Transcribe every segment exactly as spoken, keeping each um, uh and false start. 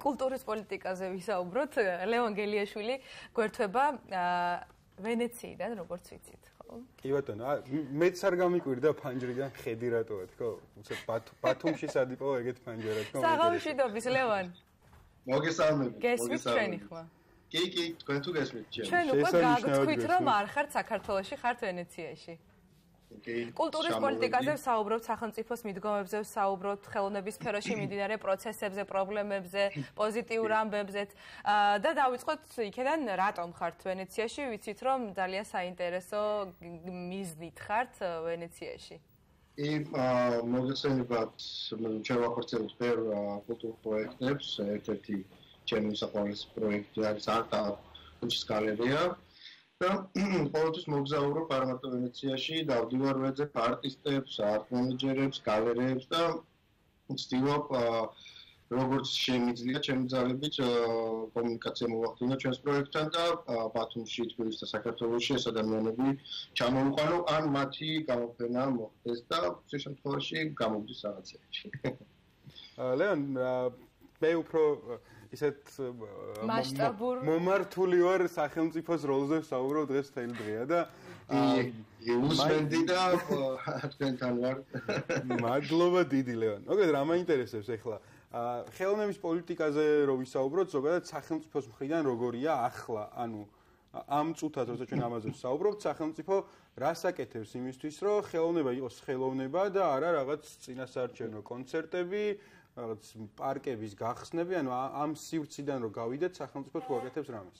კულტურის პოლიტიკაზე ვისაუბროთ. ლევან გელიაშვილი გვერდება ვენეციიდან, როგორც ვიცით, ხო? კი ბატონო, მეც არ გამიკვირდა ფანჯრიდან ხედი რატოა, თქო? უცებ ბათუმში სადიპო ეგეთ ფანჯარა, თქო? საღამოშიდობის ლევან. მოგესალმებით. გესმით ჩვენი ხმა? კი, კი, თქვენ თუ გესმით ჩემი. ჩვენ უკვე გაგწყვით, რომ არ ხართ საქართველოში, ხართ ვენეციაში. კულტურის პოლიტიკაზე ვსაუბრობთ, სახელმწიფოს მიდგომებზე ვსაუბრობთ, ხელოვნების სფეროში მიმდინარე პროცესებზე, პრობლემებზე, პოზიტიურ ამბებზე და დავიწყოთ იქიდან, რატომ ხართ ვენეციაში? ვიცით, რომ ძალიან საინტერესო მიზნით ხართ ვენეციაში. კი, მოგესალმებით, ჩვენ ვახორციელებთ ბევრ კულტურულ პროექტებს, ერთ-ერთი ჩემი საყვარელი პროექტი არის არტ კუჩის გალერეა. Politis მოგზაურობ არ მარტო ვენეციაში, დავდივარ ვეძებ არტისტებს, არტ მენეჯერებს, გალერეებს და ვცდილობ როგორც შემიძლია ჩემი ძალებით კომუნიკაცია მოვახდინო ჩვენს პროექტთან და ბათუმში, თბილისში და საქართველოში ეს ადამიანები ჩამოვიყვანო, ან მათი გამოფენა მოხდეს და ამ შემთხვევაში გამოვიდეს რაღაცებში. ლევან, მე უფრო ისეთ მომართული ვარ სახელმწიფოს როლზე ვსაუბრობ დღეს მთელი დღეა და უსმენდი და თქვენთან ვარ. მადლობა დიდი ლევან. მოგეთ რა მაინტერესებს ახლა ხელოვნების პოლიტიკაზე რო ვისაუბროთ, ზოგადად სახელმწიფოს მხრიდან როგორია ახლა, ანუ ამ წუთად როცა ჩვენ ამაზე ვსაუბრობთ, სახელმწიფო რას აკეთებს იმისთვის, რომ ხელოვნება იყოს ხელოვნება და არა რაღაც წინასაარჩევნო კონცერტები, რაღაც პარკების გახსნები, ანუ ამ სივრციდან რო გავიდეთ, სახელმწიფო თუ აკეთებს რამეს?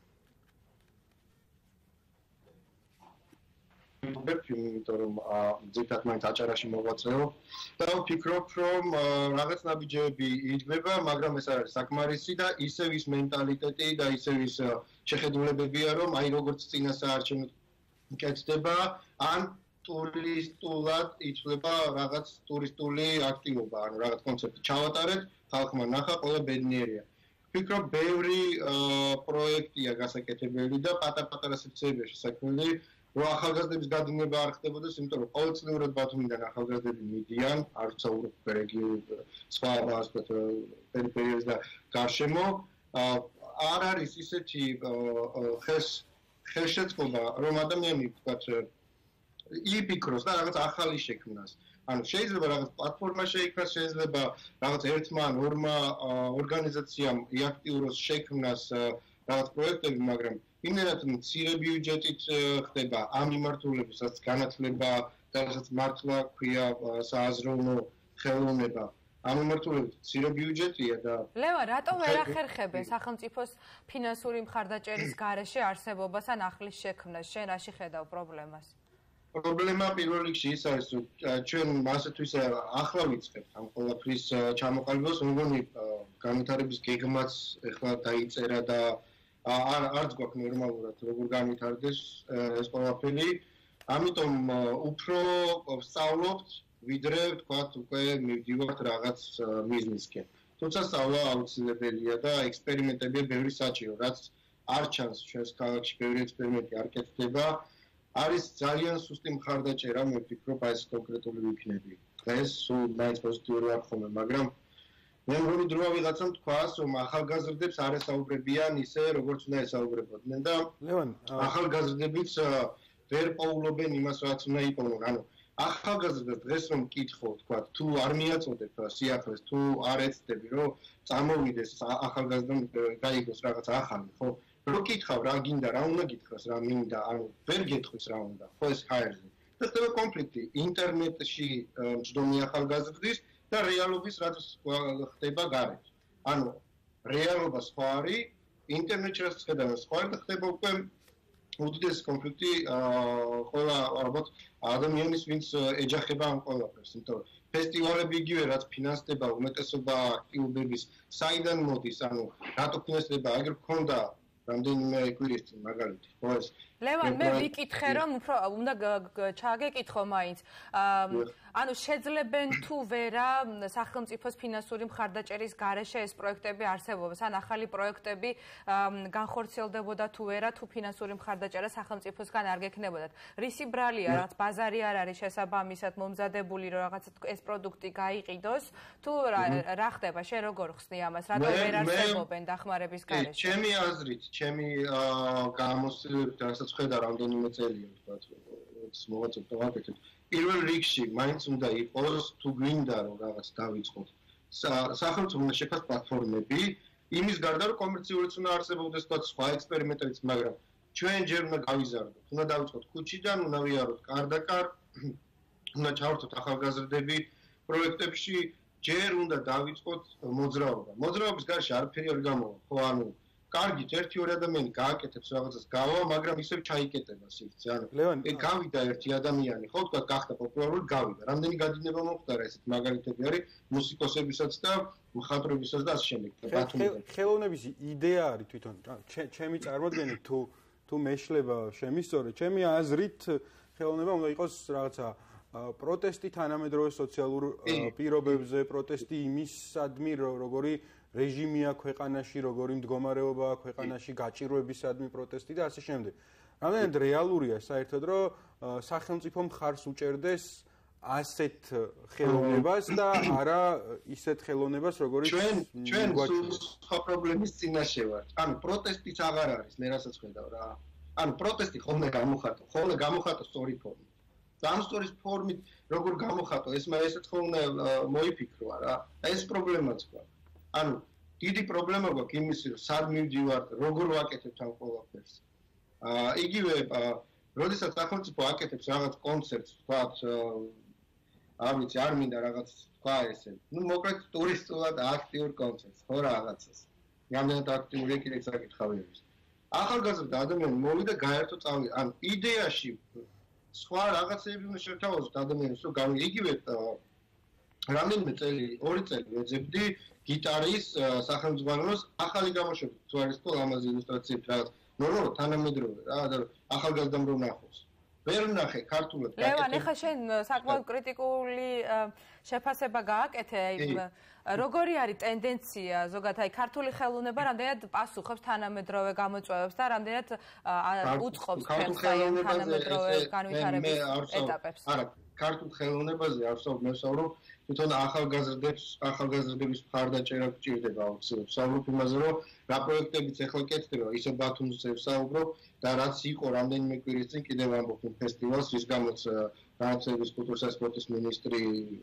იმიტომ რომ ძირითადად მაინც აჭარაში მოვაწეო და ვფიქრობ, რომ რაღაც ნაბიჯები იდგმება, მაგრამ ეს არის საკმარისი და ისევ ის მენტალიტეტი და ისევ ის შეხედულებებია, რომ აი როგორც წინასაარჩევნო კეთდება, ან ტურისტულად ითვლება რაღაც ტურისტული აქტივობა, ანუ რაღაც კონცერტი ჩავატარეთ, ხალხმა ნახა, ყველა ბედნიერია. ვფიქრობ, ბევრი პროექტია გასაკეთებელი და პატარ-პატარა სივრცეებია შესაქმნელი, რომ ახალგაზრდების გადინება არ ხდებოდეს, იმიტომ რომ ყოველწლიურად ბათუმიდან ახალგაზრდები მიდიან, არ ვსაუბრობ რეგიონი, სხვა ასე ვთქვათ, პერიფერიაზე და გარშემო, არ არის ისეთი ხელშეწყობა, რომ ადამიანი ვთქვათ იფიქროს და რაღაც ახალი შექმნას. ანუ შეიძლება რაღაც პლატფორმა შეიქმნას, შეიძლება რაღაც ერთმა ან ორმა ორგანიზაციამ იაქტიუროს შექმნას რაღაც პროექტები, მაგრამ იმენად მცირე ბიუჯეტით ხდება ამ მიმართულების, რაც განათლება და რასაც მართლა ქვია სააზროვნო ხელოვნება. ამ მიმართულებით მცირე ბიუჯეტია და ლევან, რატომ ვერ ახერხებენ სახელმწიფოს ფინანსური მხარდაჭერის გარეშე არსებობას ან ახლის შექმნას? შენ რაში ხედავ პრობლემას? პრობლემა პირველ რიგში ის არის, რომ ჩვენ მასათვის ახლა ვიწყებთ ამ ყველაფრის ჩამოყალიბებას, მეგონი განვითარების გეგმაც ეხლა დაიწერა და არ არც გვაქვს ნორმალურად როგორ განვითარდეს ეს ყველაფერი. ამიტომ უფრო ვსწავლობთ, ვიდრე ვთქვათ უკვე მივდივართ რაღაც მიზნისკენ. თუმცა სწავლა აუცილებელია და ექსპერიმენტებია ბევრი საჭირო, რაც არ ჩანს ჩვენს ქალაქში, ბევრი ექსპერიმენტი არ კეთდება. არის ძალიან სუსტი მხარდაჭერა, მე ვფიქრობ, აი ეს კონკრეტული ვიქნები. დღეს სულ მაინც პოზიტიური არ ხომ, მაგრამ მე მგონი დროა ვიღაცამ თქვას, რომ ახალგაზრდებს არ ესაუბრებიან ისე, როგორც უნდა ესაუბრებოდნენ და ლევან, ახალგაზრდებიც ვერ პოულობენ იმას, რაც უნდა იპოვნონ. ანუ ახალგაზრდებს დღეს რომ მკითხო, თქვა, თუ არ მიაწოდებ სიახლეს, თუ არ ეცდები, რომ წამოვიდეს ახალგაზრდამ გაიგოს რაღაც ახალი, ხო? რო კითხავ რა გინდა, რა უნდა გითხრას, რა მინდა, ანუ ვერ გეტყვის რა უნდა, ხო ეს ჰაერზე. და ხდება კონფლიქტი ინტერნეტში მჯდომი ახალგაზრდის და რეალობის რაც ხდება გარეთ. ანუ რეალობა სხვა არის, ინტერნეტში რაც ხდება სხვა და ხდება უკვე უდიდესი კონფლიქტი ყველა ალბათ ადამიანის ვინც ეჯახება ამ ყველაფერს, იმიტომ რომ ფესტივალები იგივე რაც ფინანსდება უმეტესობა აქტივობების საიდან მოდის, ანუ რატო ფინანსდება, აგერ გქონდა რამდენიმე კვირის წინ მაგალითად, ხო ეს ლევან, მე ვიკითხე რომ უფრო უნდა ჩაგეკითხო მაინც. ანუ შეძლებენ თუ ვერა სახელმწიფოს ფინანსური მხარდაჭერის გარეშე ეს პროექტები არსებობს, ან ახალი პროექტები განხორციელდებოდა თუ ვერა, თუ ფინანსური მხარდაჭერა სახელმწიფოსგან არ გექნებოდათ. რისი ბრალია, რაღაც ბაზარი არ არის შესაბამისად მომზადებული, რომ რაღაც ეს პროდუქტი გაიყიდოს, თუ რა ხდება, შენ როგორ ხსნი ამას, რატო ვერ არსებობენ დახმარების გარეშე? ჩემი აზრით, ჩემი გამოცდილებით, რასაც ხედავ რამდენიმე წელია, თქვათ, მოვაწოდო ვაკეთებ. პირველ რიგში მაინც უნდა იყოს თუ გვინდა რომ რაღაც დავიწყოთ. სახელმწიფო უნდა შექმნას პლატფორმები, იმის გარდა რომ კომერციულიც უნდა არსებობდეს და სხვა ექსპერიმენტებიც, მაგრამ ჩვენ ჯერ უნდა გავიზარდოთ. უნდა დავიწყოთ ქუჩიდან, უნდა ვიაროთ კარ-და-კარ, უნდა ჩავართოთ ახალგაზრდები პროექტებში, ჯერ უნდა დავიწყოთ მოძრაობა. მოძრაობის გარეშე არაფერი არ გამოვა, ხო, ანუ კარგით, ერთი-ორი ადამიანი გააკეთებს რაღაცას გავა, მაგრამ ისევ ჩაიკეტება სივრცე. ანუ ეგ გავიდა ერთი ადამიანი, ხო, თქვა, გახდა პოპულარული, გავიდა. რამდენი გადინება მომხდარა, ესეთ მაგალითები არის მუსიკოსებისაც და მხატვრებისაც და ასე შემდეგ. ხელოვნების იდეა არის თვითონ, ჩემი წარმოდგენით თუ თუ მეშლება შემისწორე, ჩემი აზრით ხელოვნება უნდა იყოს რაღაცა პროტესტი თანამედროვე სოციალურ პირობებზე, პროტესტი იმისადმი, როგორი რეჟიმია ქვეყანაში, როგორი მდგომარეობაა ქვეყანაში, გაჭირვებისადმი პროტესტი და ასე შემდეგ. რამდენად რეალურია საერთოდ, რომ სახელმწიფო მხარს უჭერდეს ასეთ ხელოვნებას და არა ისეთ ხელოვნებას, როგორც ჩვენ ჩვენ სხვა პრობლემის წინაშე ვართ. ანუ პროტესტიც აღარ არის, მე რასაც ხედავ რა. ანუ პროტესტი ხოლმე გამოხატო, ხოლმე გამოხატო სწორი ფორმით. და ამ სწორის ფორმით როგორ გამოხატო, ეს მე ესეც ხოლმე მოიფიქროა რა. ეს პრობლემაც გვაქვს. ანუ დიდი პრობლემა გვაქვს იმის, რომ სად მივდივართ, როგორ ვაკეთებთ ამ ყველაფერს. აა იგივე, როდესაც სახელმწიფო აკეთებს რაღაც კონცერტს, თქვათ, არ ვიცი, არ მინდა რაღაც თქვა ესე. ნუ მოკლედ ტურისტულად აქტიურ კონცერტს, ხო რაღაცას. რამდენად აქტიური კიდე საკითხავი არის. ახალგაზრდა ადამიანი მოვიდა გაერთო წავიდა. ან იდეაში სხვა რაღაცები უნდა შევთავაზოთ ადამიანებს, რომ გამი იგივე რამდენიმე წელი, ორი წელი ვეძებდი გიტარის სახელმძღვანელოს ახალი გამოშვება, თუ არის თქო ამაზე ილუსტრაციები რაღაც ნორმალურად თანამედროვე რა და ახალგაზრდამ რომ ნახოს. ვერ ვნახე ქართულად. ლევან, ეხლა შენ საკმაოდ კრიტიკული შეფასება გააკეთე, როგორი არის ტენდენცია ზოგადად, აი ქართული ხელოვნება რამდენად პასუხობს თანამედროვე გამოწვევებს და რამდენად უწყობს თანამედროვე განვითარების ეტაპებს? არა, ქართულ ხელოვნებაზე არ ვსაუბრობ, მე ვსაუბრობ თვითონ ახალგაზრდებს, ახალგაზრდების მხარდაჭერა გჭირდება აუცილებლად. ვსაუბრობ იმაზე, რომ რა პროექტებიც ახლა კეთდება, ისე ბათუმზე ვსაუბრობ და რაც იყო რამდენიმე კვირის წინ კიდევ ამბობ ფესტივალს, რის გამოც განათლების კულტურისა და სპორტის მინისტრი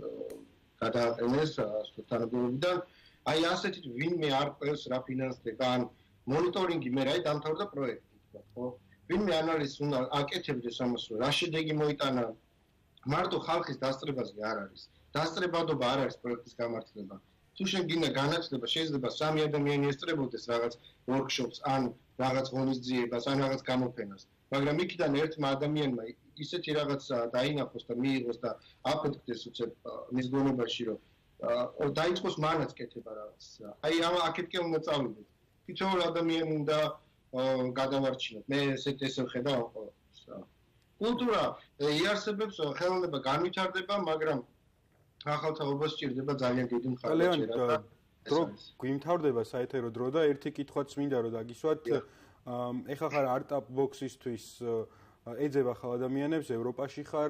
გადააყენეს თანამდებობიდან. აი ასეთით ვინმე არ ყვევს რა ფინანსდება, ან მონიტორინგი მე რაი დამთავრდა პროექტი, ხო? ვინმე ანალიზს უნდა აკეთებდეს ამას, რომ რა შედეგი მოიტანა მარტო ხალხის დასწრებაზე არ არის. დასწრებადობა არ არის პროექტის გამართლება. თუ შენ გინდა განათლება, შეიძლება სამი ადამიანი ესწრებოდეს რაღაც workshops, ან რაღაც ღონისძიებას, ან რაღაც გამოფენას. მაგრამ იქიდან ერთმა ადამიანმა ისეთი რაღაც დაინახოს და მიიღოს და აფეთქდეს უცებ მის გონებაში, რომ დაიწყოს მანაც კეთება რაღაც. აი ამ აქეთკენ უნდა წავიდეთ. თითოეულ ადამიანი უნდა გადავარჩინოთ. მე ესეთ ესე ვხედავ ამ ყველაფერს. კულტურა იარსებებს, ხელოვნება განვითარდება, მაგრამ ახალთაობას სჭირდება ძალიან დიდი მხარდაჭერა. დრო გვიმთავრდება საეთერო დრო და ერთი კითხვაც მინდა რომ დაგისვათ. ეხლა ხარ არტაპ ბოქსისთვის ეძებ ახალ ადამიანებს ევროპაში ხარ,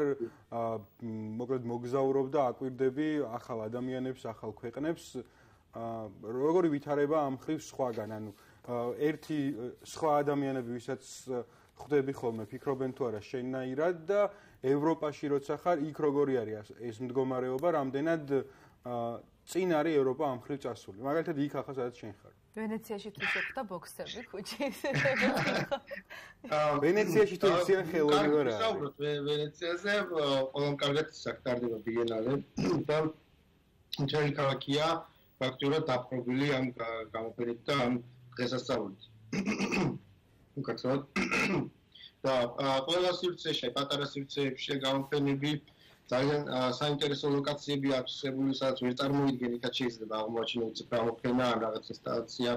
მოკლედ მოგზაურობ და აკვირდები ახალ ადამიანებს, ახალ ქვეყნებს. როგორი ვითარება ამ ხრივ სხვაგან, ანუ ერთი სხვა ადამიანები, ვისაც ხვდები ხოლმე, ფიქრობენ თუ არა შენნაირად და ევროპაში როცა ხარ, იქ როგორი არის ეს მდგომარეობა, რამდენად წინ არის ევროპა ამ ხრივ წასული. მაგალითად იქ ახლა სადაც შენ ხარ. ვენეციაში თუ შეხვდა ბოქსები ქუჩის. ვენეციაში თუ ისიან ხელოვნება რა. ვსაუბრობთ ვენეციაზე, ყველამ კარგად საკტარდება ბიენალე და მთელი ქალაქია ფაქტურად დაპყრობილი ამ გამოფენით და ამ დღესასწაულით. უკაცრავად და ყველა სივრცეში, პატარა სივრცეებში გამოფენები ძალიან საინტერესო ლოკაციები აქვს, სადაც ვერ წარმოიდგენთ, შეიძლება აღმოაჩინოთ გამოფენა ან რაღაც ინსტალაცია.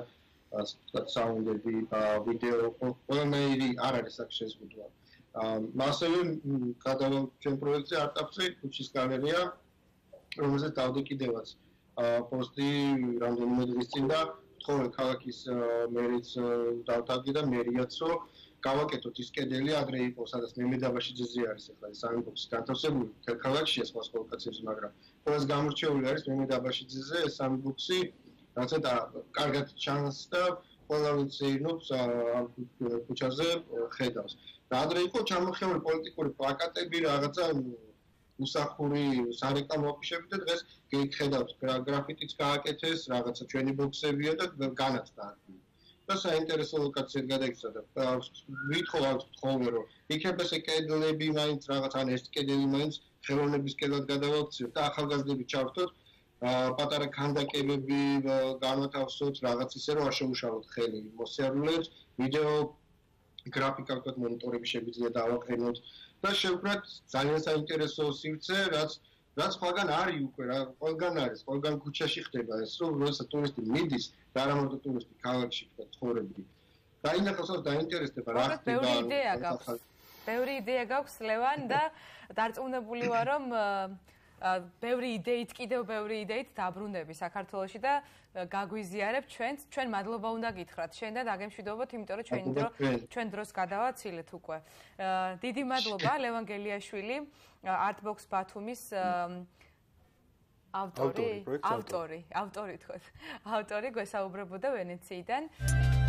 საუნდები, ვიდეო, ყველანაირი არ არის აქ შეზღუდვა. ასევე გადავალ ჩვენ პროექტზე არტაპზე ქუჩის გალერეა, რომელზეც დავდე კიდევაც პოსტი რამდენიმე დღის წინ და თხოვე ქალაქის მერიც დავთაგდი და მერიაცო გავაკეთოთ ის კედელი, ადრე იყო, სადაც მემედაბაშიძეზე არის ახლა ეს სამბოქსი განთავსებული, თელ ქალაქშია სხვა ლოკაციებში, მაგრამ ყველაზე გამორჩეული არის მემედაბაშიძეზე ეს სამბოქსი, რაც და კარგად ჩანს და ყველა ვინც ირნობს ქუჩაზე ხედავს. და ადრე იყო ჩამოხეული პოლიტიკური პლაკატები, რაღაცა უსახური სარეკლამო აფიშები და დღეს გეხედავთ გრაფიტიც გააკეთეს, რაღაცა ჩვენი ბოქსებია და განაცხდა. და საინტერესო ლოკაციად გადაიქცა და ვითხოვავთ ხოლმე რომ იქნება ეს კედლები მაინც რაღაც ან ეს კედელი მაინც ხელოვნების კედლად გადავაქციოთ და ახალგაზრდები ჩავთოთ პატარა ქანდაკებები განათავსოთ რაღაც ისე რომ არ შეუშალოთ ხელი მოსიარულეებს ვიდეო გრაფიკა ვთქვათ მონიტორები შეგვიძლია დავაყენოთ და შევკრათ ძალიან საინტერესო სივრცე რაც რაც ყველგან არის უკვე რა ყველგან არის ყველგან ქუჩაში ხდება ეს რომ როდესაც ტურისტი მიდის და არა μόνο ტურისტი ქალაქში ვთქვათ ცხოვრები დაინახავს და დაინტერესდება რა ხდება ბევრი იდეა გაქვს ბევრი იდეა გაქვს ლევან და დარწმუნებული ვარ რომ ბევრი იდეით კიდევ ბევრი იდეით დაბრუნდები საქართველოში და გაგვიზიარებ ჩვენც ჩვენ მადლობა უნდა გითხრათ შენ და დაგემშვიდობოთ იმიტომ რომ ჩვენი დრო ჩვენ დროს გადავაცილეთ უკვე დიდი მადლობა ლევან გელიაშვილი Artbox ბათუმის ავტორი ავტორი ავტორი თქო ავტორი გვესაუბრებოდა ვენეციიდან